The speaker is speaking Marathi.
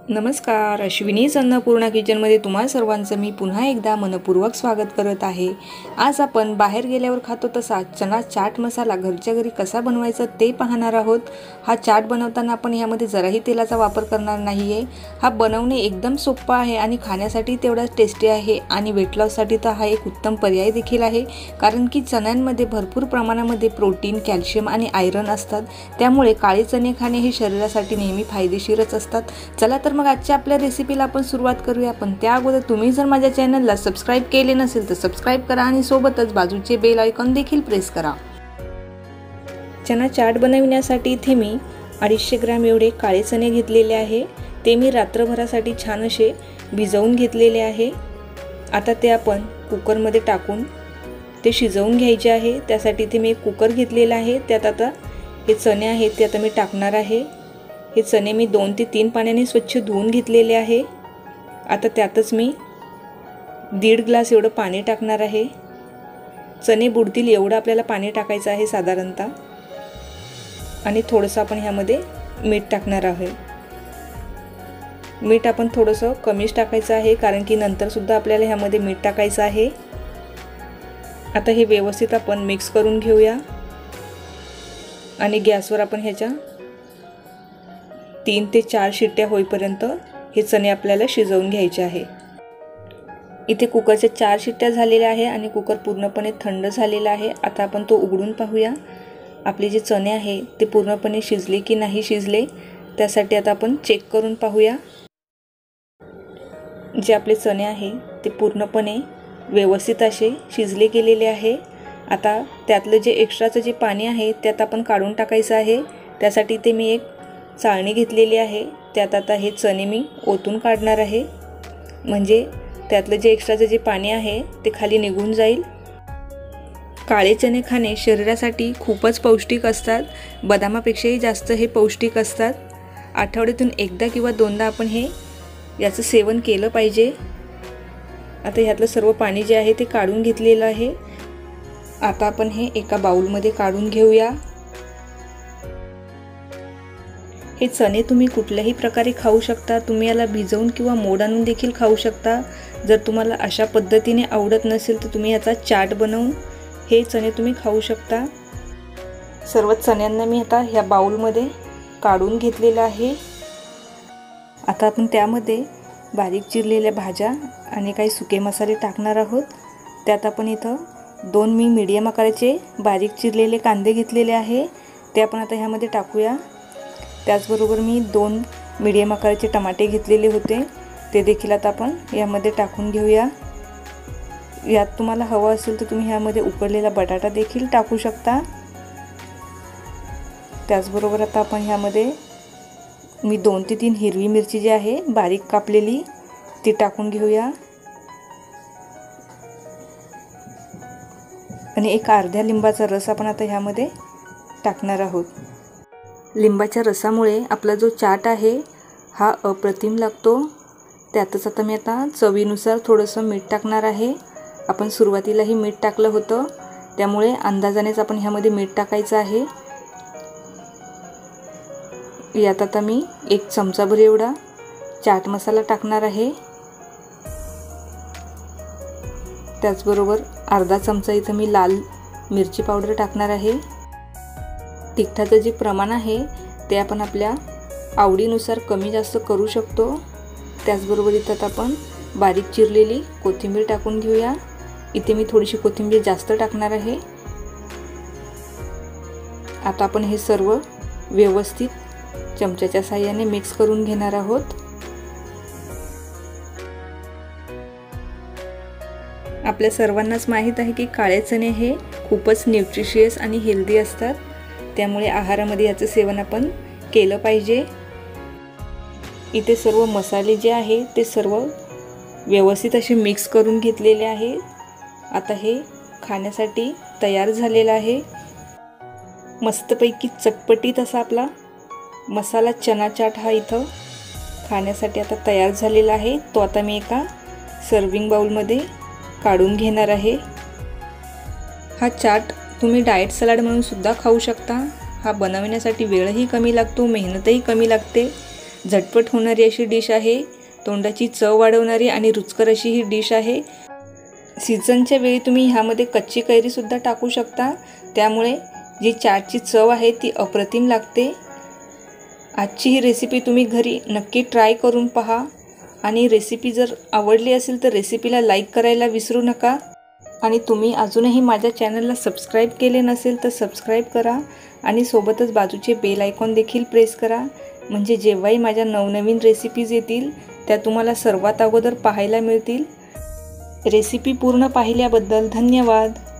नमस्कार, अश्विनीज अन्नपूर्णा किचनमध्ये तुम्हा सर्वांचं मी पुन्हा एकदा मनपूर्वक स्वागत करत आहे। आज आपण बाहेर गेल्यावर खातो तसा चना चाट मसाला घरच्या घरी कसा बनवायचा ते पाहणार आहोत। हा चाट बनवताना आपण यामध्ये जराही तेलाचा वापर करणार नाहीये। हा बनवणे एकदम सोपा आहे आणि खाण्यासाठी तेवढाच टेस्टी आहे आणि वेट लॉससाठी तर हा एक उत्तम पर्याय देखील आहे, कारण की चण्यांमध्ये भरपूर प्रमाणामध्ये प्रोटीन, कॅल्शियम आणि आयरन असतात। त्यामुळे काळे चणे खाणे हे शरीरासाठी नेहमी फायदेशीरच असतात। चला तर मग आजच्या आपल्या रेसिपीला आपण सुरुवात करूया। पण त्या अगोदर तुम्ही जर माझ्या चॅनलला सबस्क्राइब केले नसेल तर सबस्क्राइब करा आणि सोबतच बाजूचे बेल आयकॉन देखील प्रेस करा। चना चाट बनवण्यासाठी इथे मी 250 ग्रॅम एवढे काळे चणे घेतलेले आहे। ते मी रात्रभरासाठी छान असे भिजवून घेतलेले आहे। आता ते आपण कुकर मध्ये टाकून ते शिजवून घ्यायचे आहे। त्यासाठी इथे मी एक कुकर घेतलेला आहे। त्यात आता हे चणे आहेत ते आता मी टाकणार आहे। हे चणे मी 2 ते 3 पाण्याने स्वच्छ धुवून घेतलेले आहे। आता त्यातच मी 1.5 ग्लास एवढं पाणी टाकणार आहे। चणे बुडतील एवढं आपल्याला पाणी टाकायचं आहे साधारणतः, आणि थोडंसं आपण ह्यामध्ये मीठ टाकणार आहे। मीठ आपण थोडंसं कमीच टाकायचं आहे, कारण की नंतर सुद्धा आपल्याला ह्यामध्ये मीठ टाकायचं आहे। आता हे व्यवस्थित आपण मिक्स करून घेऊया आणि गॅसवर आपण ह्याच्या 3 ते 4 शिट्ट्या होईपर्यंत हे चणे आपल्याला शिजवून घ्यायचे आहे। इथे कुकरच्या 4 शिट्ट्या झालेल्या आहे आणि कुकर पूर्णपणे थंड झालेला आहे। आता आपण तो उघडून पाहूया आपले जे चणे आहे ते पूर्णपणे शिजले की नाही शिजले, त्यासाठी आता आपण चेक करून पाहूया। जे आपले चणे आहे ते पूर्णपणे व्यवस्थित असे शिजले गेलेले आहे। आता त्यातलं जे एक्स्ट्राचं जे पाणी आहे त्यात आपण काढून टाकायचं आहे। त्यासाठी ते मी एक चाळणी घेतलेली आहे। त्यात आता हे चणे मी ओतून काढणार आहे, म्हणजे त्यातलं जे एक्स्ट्राचं जे पाणी आहे ते खाली निघून जाईल। काळे चणे खाणे शरीरासाठी खूपच पौष्टिक असतात, बदामापेक्षाही जास्त हे पौष्टिक असतात। आठवड्यातून एकदा किंवा दोनदा आपण याचं सेवन केलं पाहिजे। आता ह्यातलं सर्व पाणी जे आहे ते काढून घेतलेलं आहे। आता आपण हे एका बाउलमध्ये काढून घेऊया। हे चणे तुम्ही कुठल्याही प्रकारे खाऊ शकता। तुम्ही याला भिजवून किंवा मोड आणून देखील खाऊ शकता। जर तुम्हाला अशा पद्धतीने आवडत नसेल तर तुम्ही याचा चाट बनवून हे चणे तुम्ही खाऊ शकता। सर्व चण्यांना मी आता ह्या बाउलमध्ये काढून घेतलेलं आहे। आता आपण त्यामध्ये बारीक चिरलेल्या भाज्या आणि काही सुके मसाले टाकणार आहोत। त्यात आपण इथं 2 मीडियम आकाराचे बारीक चिरलेले कांदे घेतलेले आहे, ते आपण आता ह्यामध्ये टाकूया। त्याचबरोबर मी 2 मीडियम आकाराचे टमाटे घेतलेले होते, ते देखील आता आपण यामध्ये टाकून घेऊया। यात तुम्हाला हवं असेल तर तुम्ही ह्यामध्ये उकडलेला बटाटा देखील टाकू शकता। त्याचबरोबर आता आपण ह्यामध्ये मी 2 ते 3 हिरवी मिरची जी आहे बारीक कापलेली ती टाकून घेऊया, आणि एक अर्ध्या लिंबाचा रस आपण आता ह्यामध्ये टाकणार आहोत। लिंबाच्या रसामुळे आपला जो चाट आहे हा अप्रतिम लागतो। त्यातच आता मी आता चवीनुसार थोडंसं मीठ टाकणार आहे। आपण सुरुवातीलाही मीठ टाकलं होतं, त्यामुळे अंदाजानेच आपण ह्यामध्ये मीठ टाकायचं आहे। यात आता मी 1 चमचाभर एवढा चाट मसाला टाकणार आहे। त्याचबरोबर अर्धा चमचा इथं मी लाल मिरची पावडर टाकणार आहे। तिखटाचं जे प्रमाण आहे ते आपण आपल्या आवडीनुसार कमी जास्त करू शकतो। त्याचबरोबर इथं आपण बारीक चिरलेली कोथिंबीर टाकून घेऊया। इथे मी थोडीशी कोथिंबीर जास्त टाकणार आहे। आता आपण हे सर्व व्यवस्थित चमच्याच्या साहाय्याने मिक्स करून घेणार आहोत। आपल्या सर्वांनाच माहीत आहे की काळे चणे हे खूपच न्यूट्रिशियस आणि हेल्दी असतात, त्यामुळे आहारामध्ये याचं सेवन आपण केलं पाहिजे। इथे सर्व मसाले जे आहे ते सर्व व्यवस्थित असे मिक्स करून घेतलेले आहे। आता हे खाण्यासाठी तयार झालेलं आहे। मस्तपैकी चटपटीत असा आपला मसाला चना चाट हा इथं खाण्यासाठी आता तयार झालेला आहे। तो आता मी एका सर्विंग बाउलमध्ये काढून घेणार आहे। हा चाट तुम्ही डाएट सलाड म्हणून सुद्धा खाऊ शकता। हा बनवण्यासाठी वेळही कमी लागतो, मेहनतही कमी लागते। झटपट होणारी अशी डिश आहे, तोंडाची चव वाढवणारी आणि रुचकर अशी ही डिश आहे। सीझनच्या वेळी तुम्ही ह्यामध्ये कच्ची कैरीसुद्धा टाकू शकता, त्यामुळे जी चाटची चव आहे ती अप्रतिम लागते। आजची ही रेसिपी तुम्ही घरी नक्की ट्राय करून पहा आणि रेसिपी जर आवडली असेल तर रेसिपीला लाईक करायला विसरू नका आणि तुम्ही अजूनही माझ्या चॅनलला सबस्क्राईब केले नसेल तर सबस्क्राईब करा आणि सोबतच बाजूचे बेल आयकॉन देखील प्रेस करा, म्हणजे जेव्हाही माझ्या नवनवीन रेसिपीज येतील त्या तुम्हाला सर्वात अगोदर पाहायला मिळतील। रेसिपी पूर्ण पाहिल्याबद्दल धन्यवाद।